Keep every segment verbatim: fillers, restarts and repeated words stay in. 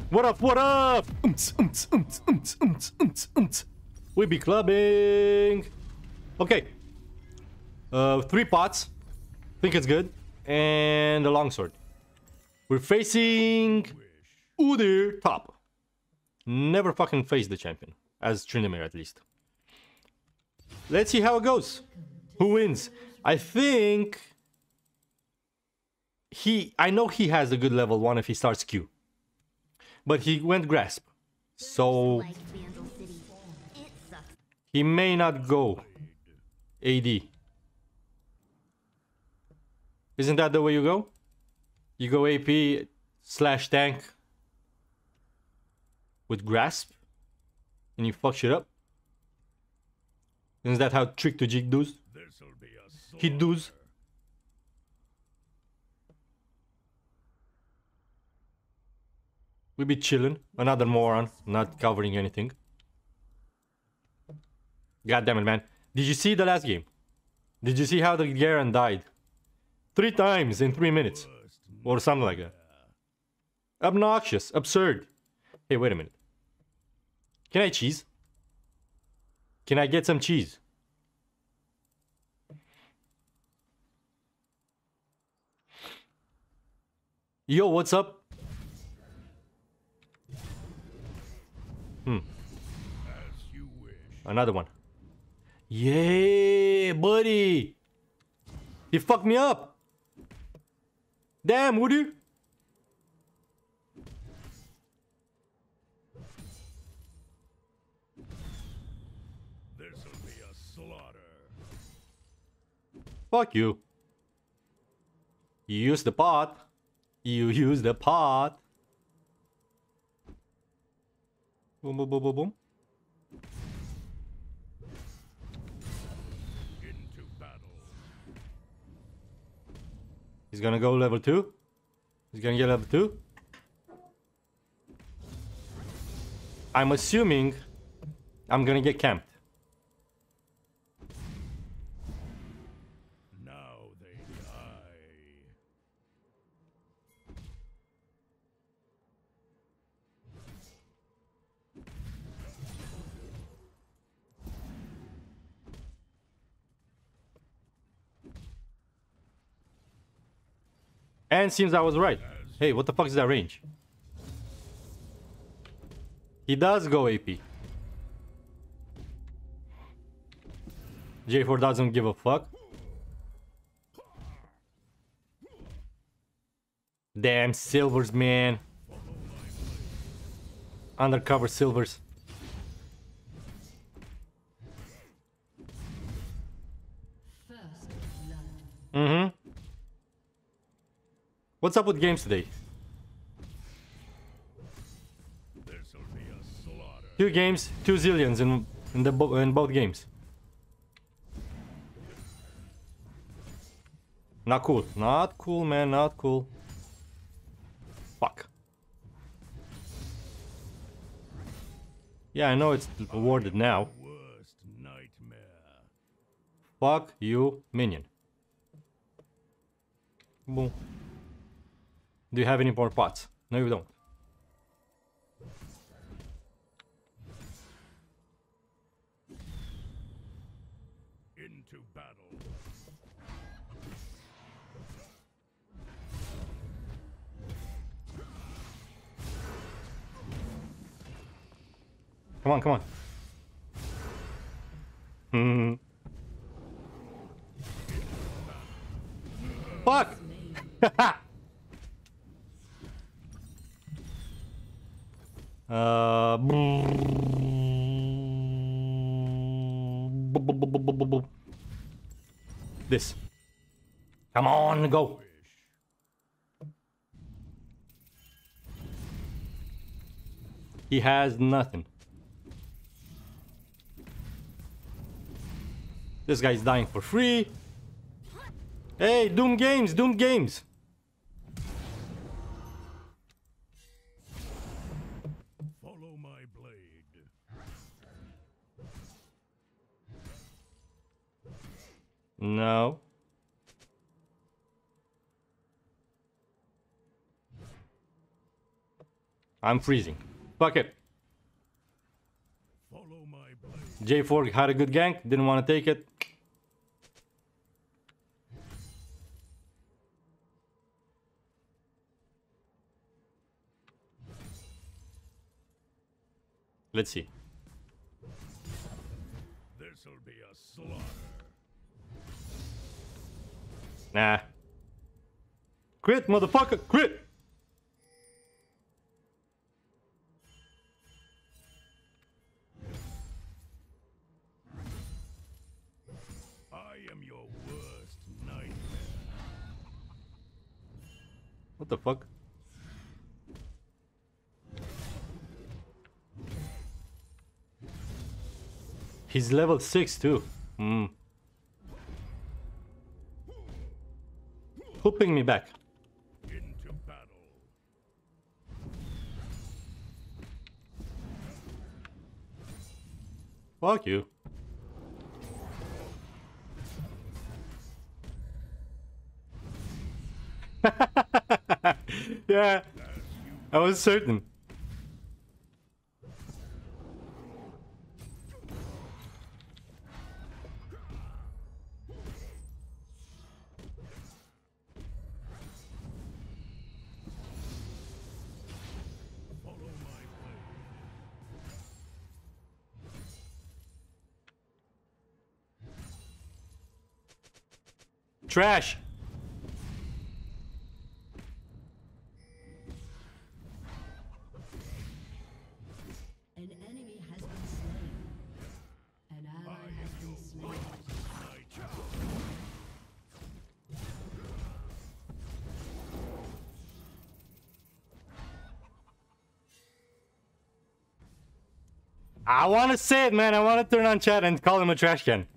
What up, what up? Umts, umts, umts, umts, umts, umts, umts. We be clubbing. Okay. Uh, three pots. Think it's good. And a longsword. We're facing Udyr top. Never fucking faced the champion. As Tryndamere at least. Let's see how it goes. Who wins? I think... He... I know he has a good level one if he starts Q. But he went Grasp. So... He may not go A D. Isn't that the way you go? You go A P slash tank with Grasp and you fuck shit up? Isn't that how Trick to Jig does? He does. We be chilling. Another moron, not covering anything. God damn it, man. Did you see the last game? Did you see how the Garen died? Three times in three minutes. Or something like that. Obnoxious. Absurd. Hey, wait a minute. Can I cheese? Can I get some cheese? Yo, what's up? Hmm. Another one. Yeah, buddy. He fucked me up. Damn, Woody. This'll be a slaughter. Fuck you. You use the pot. You use the pot. Boom, boom, boom, boom, boom. Into battle. He's gonna go level two. He's gonna get level two. I'm assuming I'm gonna get camped. Now they die. And seems I was right. Hey, what the fuck is that range? He does go A P. J four doesn't give a fuck. Damn silvers, man. Undercover silvers. Mm-hmm. What's up with games today? This'll be a slaughter. Two games, two zillions in in the bo in both games. Not cool. Not cool, man. Not cool. Fuck. Yeah, I know it's awarded now. Worst nightmare. Fuck you, minion. Boom. Do you have any more pots? No, you don't. Into battle. Come on, come on. Hmm. Fuck! uh, this. Come on, go. He has nothing. This guy's dying for free. Hey, Doom Games, Doom Games. Follow my blade. No. I'm freezing. Fuck it. Follow my blade. J four had a good gank, didn't want to take it. Let's see. This'll be a slaughter. Nah. Crit, motherfucker, crit! I am your worst nightmare. What the fuck? He's level six too. Hmm. Hooping me back. Into battle. Fuck you. Yeah, I was certain. Follow my blade. Trash. An enemy has been slain. An ally has been slain. I want to say it, man. I want to turn on chat and call him a trash can.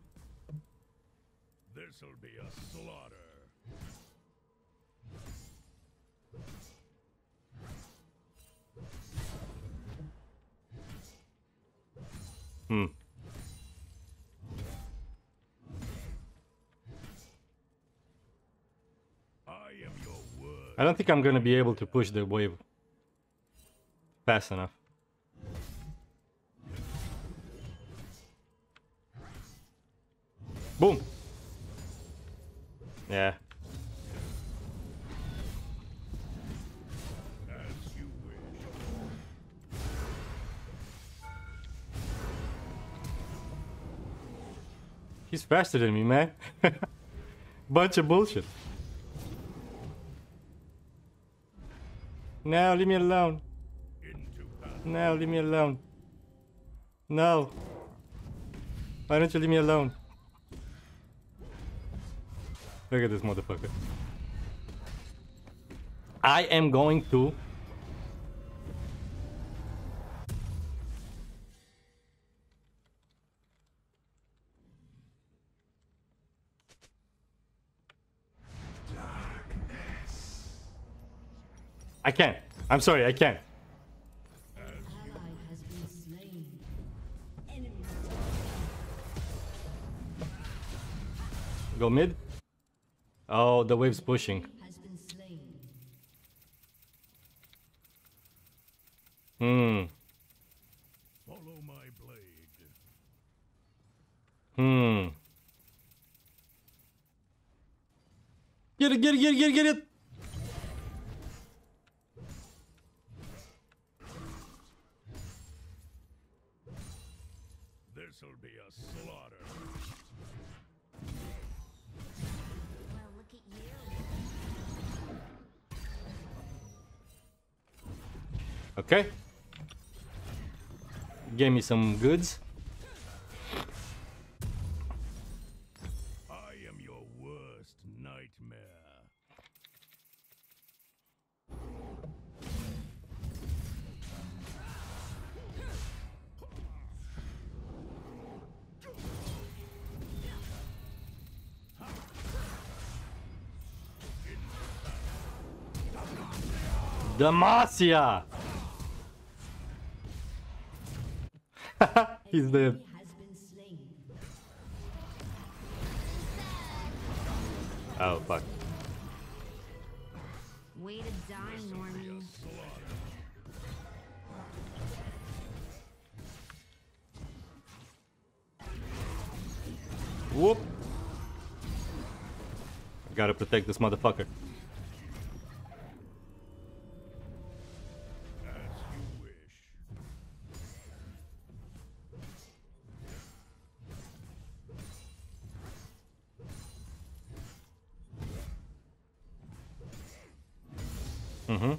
This'll be a slaughter. Hmm. I am your worst. I don't think I'm gonna be able to push the wave fast enough. Boom. Yeah. As you wish. He's faster than me, man. Bunch of bullshit. No, leave me alone. Into battle. No, leave me alone. No. Why don't you leave me alone? Look at this motherfucker. I am going to... I can't. I'm sorry, I can't. An ally has been slain. Enemy Go mid. Oh, the wave's pushing. has been slain. Hmm. Follow my blade. Hmm. Get it, get it, get it, get it, get it! This'll be a slaughter. Well, look at you. Okay. Gave me some goods. I am your worst nightmare. Demacia! He's dead. Enemy has been slain. Oh, fuck. Way to die, Norman. Slaughter. Whoop. I gotta protect this motherfucker. As you wish. Mm-hmm.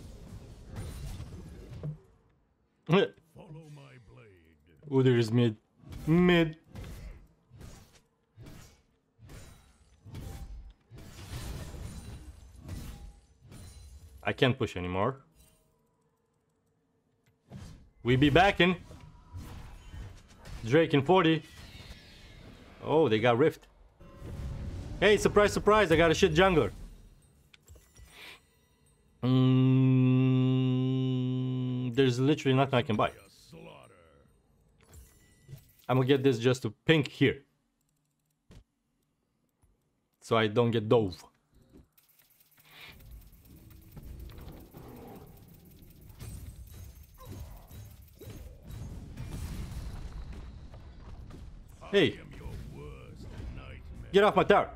Follow my blade. Oh, there's mid. Mid. I can't push anymore. We be backing. Drake in forty. Oh, they got Rift. Hey, surprise, surprise, I got a shit jungler. Mm, there's literally nothing I can buy. A slaughter. I'm gonna get this just to pink here. So I don't get dove. Hey, I am your worst nightmare. get off my tower.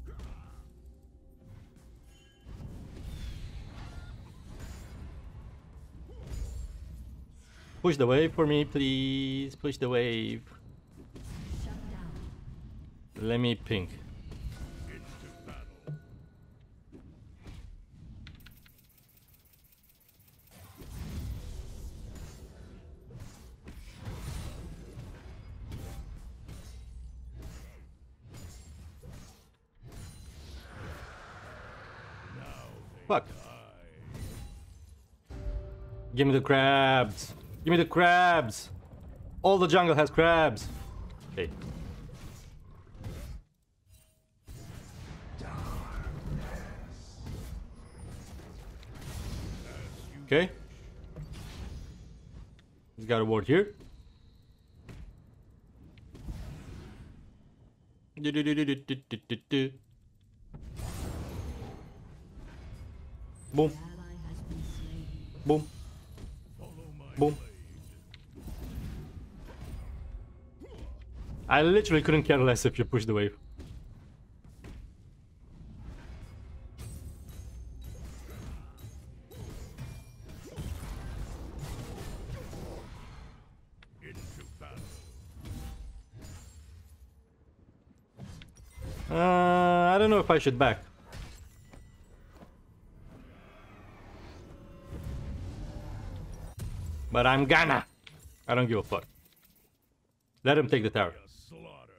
Push the wave for me, please. Push the wave. Shut down. Let me pink. Into battle. Fuck. Give me the crabs. Give me the crabs. All the jungle has crabs. Okay. Okay. He's got a ward here. Do, do, do, do, do, do, do, do, do. Boom. Ally has been slain. Boom. Follow my Boom. blade. I literally couldn't care less if you push the wave. Into battle. Uh, I don't know if I should back. But I'm gonna. I don't give a fuck. Let him take the tower. A slaughter.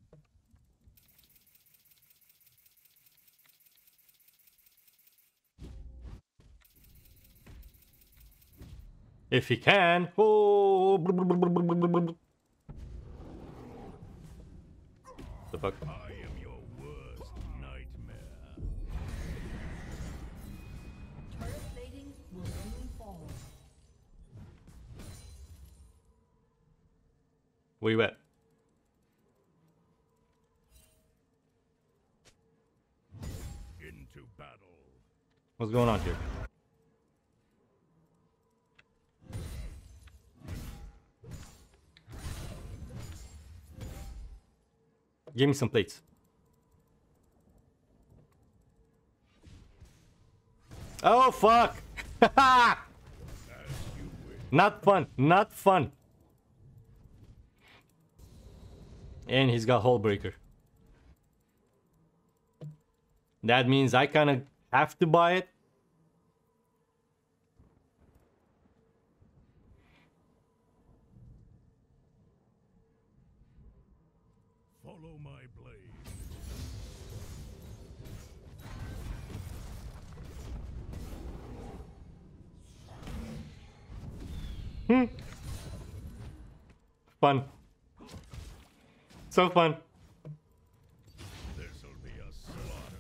If he can. Oh. The fuck? I am your worst nightmare. Turret plating will soon fall. Where you at? Into battle. What's going on here? Give me some plates. Oh fuck! Not fun. Not fun. And he's got Hull Breaker. That means I kind of have to buy it. Follow my blade. Fun. So fun. This'll be a slaughter.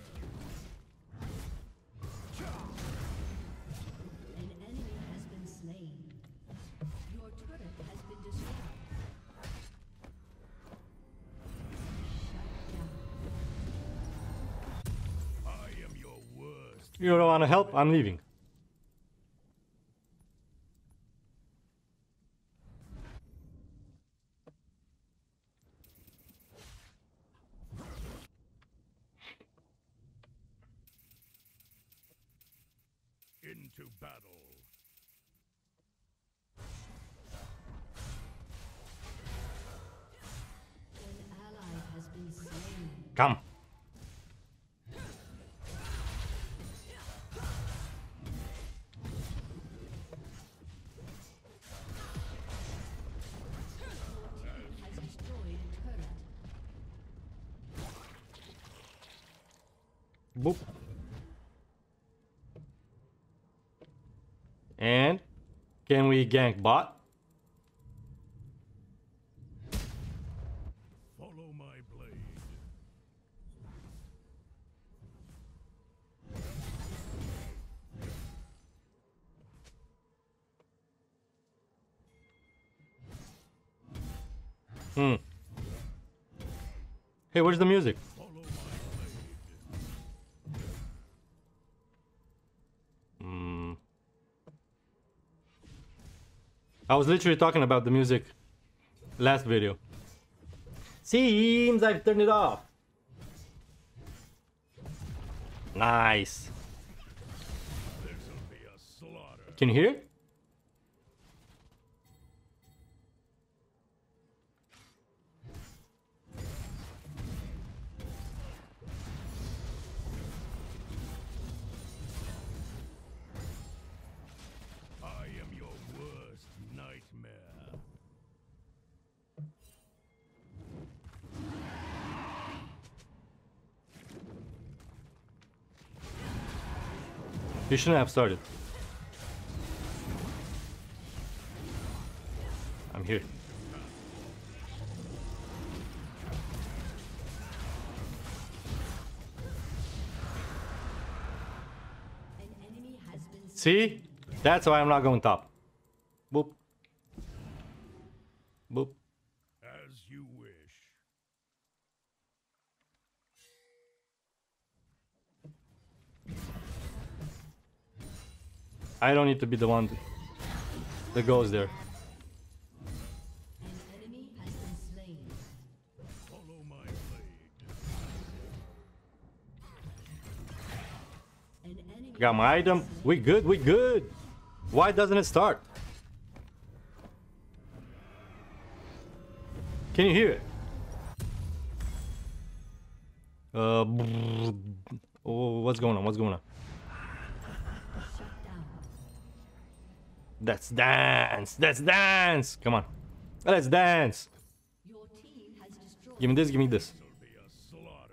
An enemy has been slain. Your turret has been destroyed. Shut down. I am your worst. You don't want to help? I'm leaving. Into battle. An ally has been slain. Come. Has destroyed a turret. Boop. And can we gank bot? Follow my blade. Hmm. Hey, where's the music? Follow my blade. Hmm. I was literally talking about the music last video. Seems I've turned it off. Nice. This'll be a slaughter. Can you hear it? I am your worst nightmare. You shouldn't have started. I'm here. An enemy has been slain. See? That's why I'm not going top. Boop. Boop. As you wish. I don't need to be the one that goes there. An enemy has been slain. Follow my blade. An enemy Got my item. We good, we good. Why doesn't it start? Can you hear it? Uh, oh, what's going on? What's going on? shut down. Let's dance. Let's dance. Come on. Let's dance. Your team has destroyed. Give me this. Give me this. This'll be a slaughter.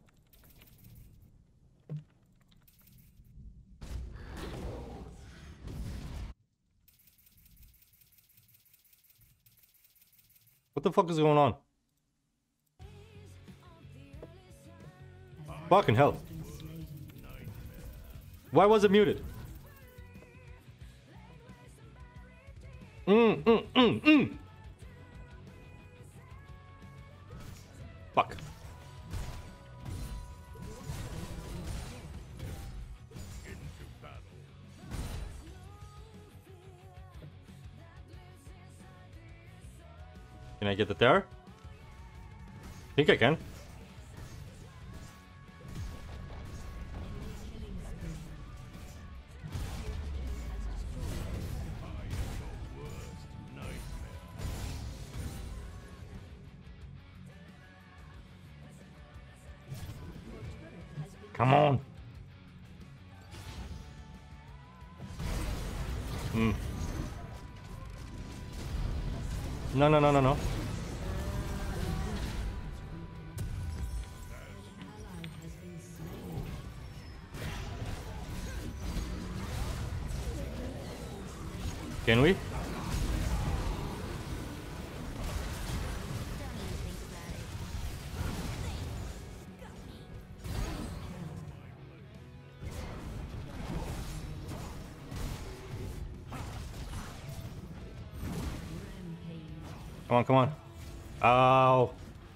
What the fuck is going on? Fucking hell. Why was it muted? Mm, mm, mm, mm. Fuck. Into battle. Can I get it there? Think I can. Worst nightmare. Come on. Hmm. No, no, no, no, no. Ally has been slain. Can we? Rampage. Come on, come on. Ow.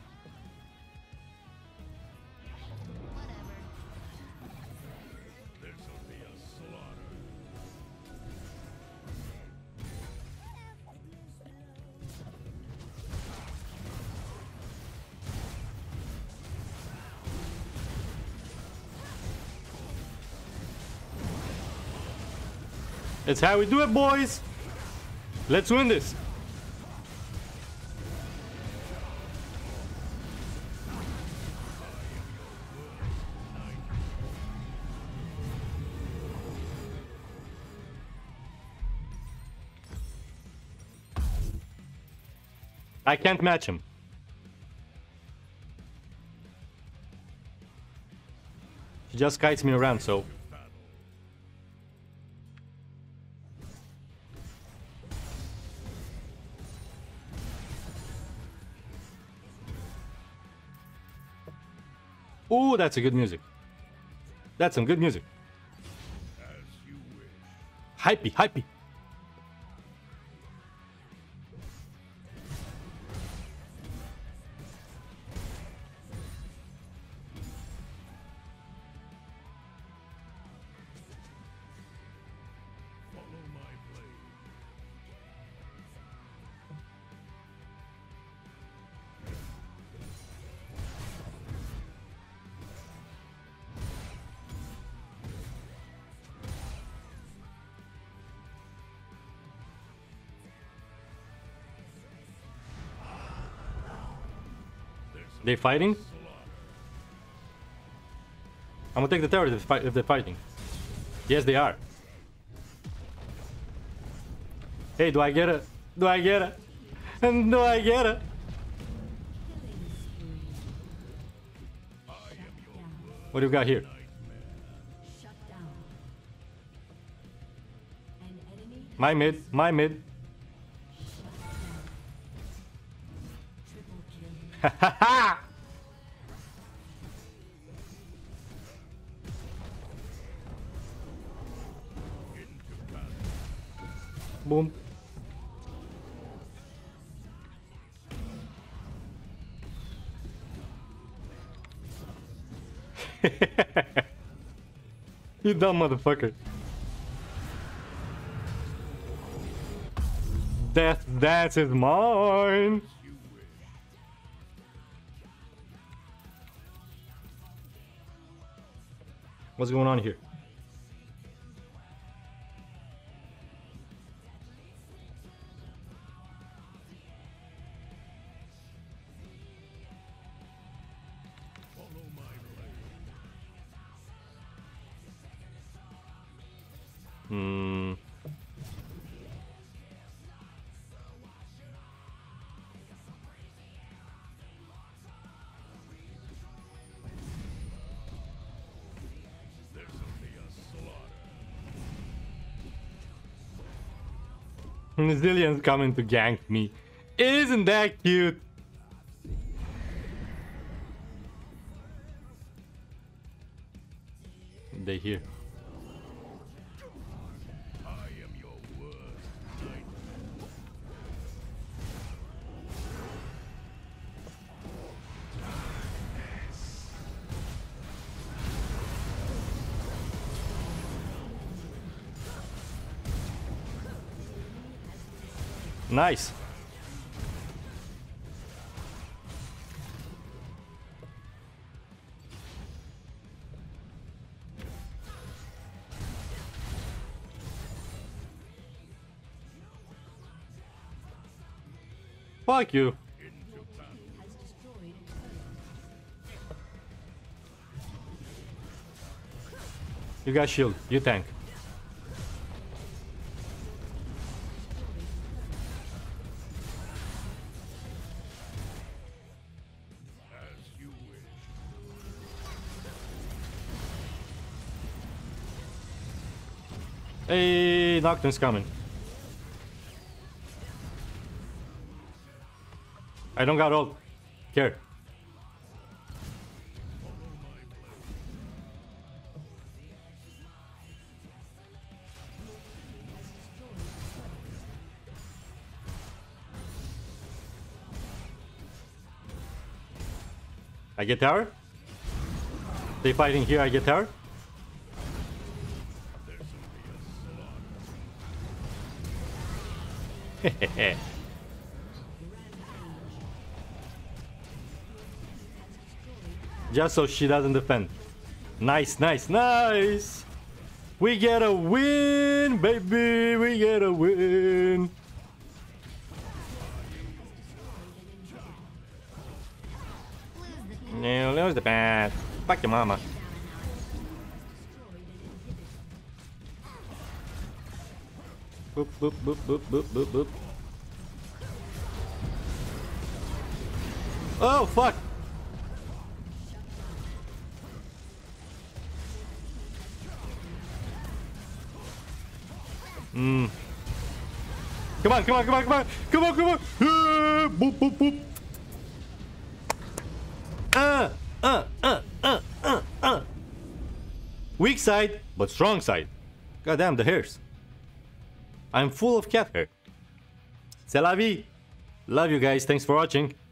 This'll be a slaughter. That's how we do it, boys. Let's win this. I can't match him. He just kites me around, so... Ooh, that's a good music. That's some good music. As you wish. Hypey, hypey. Follow my blade. They fighting? I'm gonna take the tower if, fi if they're fighting. Yes, they are. Hey, do I get it? Do I get it? And do I get it? What do we got here? Shut down. An enemy My mid, my mid. triple kill. Ha ha ha! Boom. You dumb motherfucker. Death dance is mine. What's going on here? Follow my blade. Hmm. There's only a slaughter. Zillion's coming to gank me. Isn't that cute? They here. I am your worst nightmare. Nice. Fuck you. Has destroyed a turret. You got shield. You tank. As you wish. Hey, Nocturne's coming. I don't got ult. Here. I get tower. They fighting here. I get tower. Hehehe. Just so she doesn't defend. Nice, nice, nice. We get a win, baby. We get a win. No, lose the bat. Fuck your mama. Boop, boop, boop, boop, boop, boop, boop. Oh, fuck. Hmm. Come on, come on, come on, come on. Come on, come on. Uh, boop, boop, boop. Uh, uh, uh, uh, uh, uh. Weak side, but strong side. Goddamn, the hairs. I'm full of cat hair. C'est la vie. Love you guys. Thanks for watching.